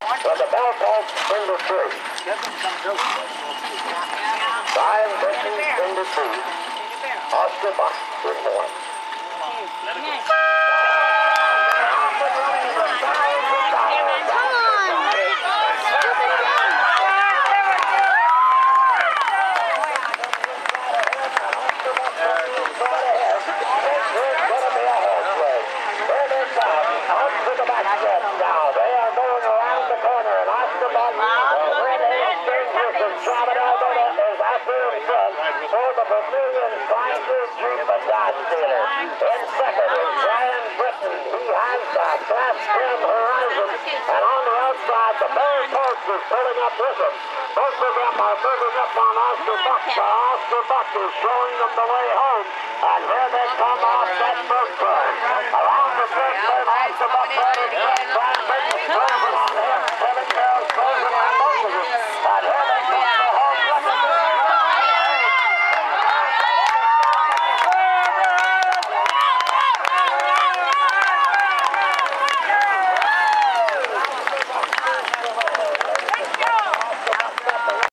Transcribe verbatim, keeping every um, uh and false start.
With the bell pulse into three. Brian Britton into two. Oscar Buck into one. In second is Brian Britton. He has the Class ten Horizon. And on the outside, the Bell Pulse is pulling up with him. Both of them are moving up on Oscar Buck. So Oscar Buck is showing them the way home. And here they come off that first turn. Around the first turn, Oscar Buck running. Brian Britton driving on the